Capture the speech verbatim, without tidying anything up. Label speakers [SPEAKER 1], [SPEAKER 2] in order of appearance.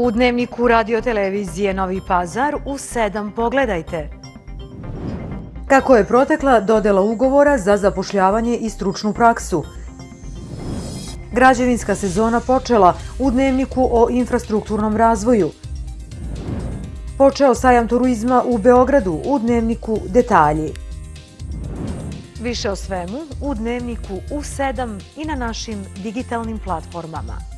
[SPEAKER 1] U dnevniku radiotelevizije Novi Pazar u sedam pogledajte. Kako je protekla dodela ugovora za zapošljavanje i stručnu praksu? Građevinska sezona počela u dnevniku o infrastrukturnom razvoju. Počeo sajam turizma u Beogradu u dnevniku detalji. Više o svemu u dnevniku u sedam i na našim digitalnim platformama.